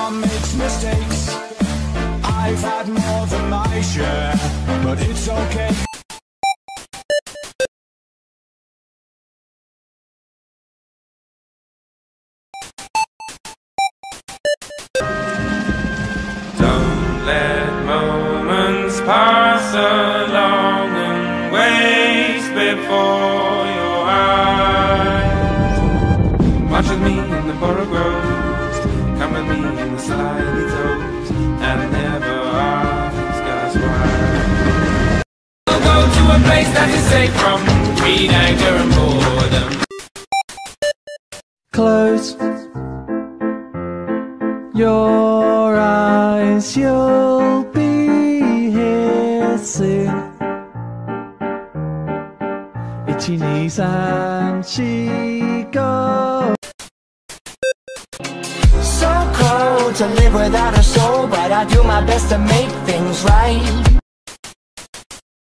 Everyone makes mistakes. I've had more than my share, but it's okay. Don't let moments pass along and waste before your eyes. Watch with me in the borough groves, come with me in the slimy toes, and never ask us why. We'll go to a place that is safe from greed, anger and boredom. Close your eyes, you'll be here soon. 1、2、3、4、5 So cold to live without a soul, but I do my best to make things right.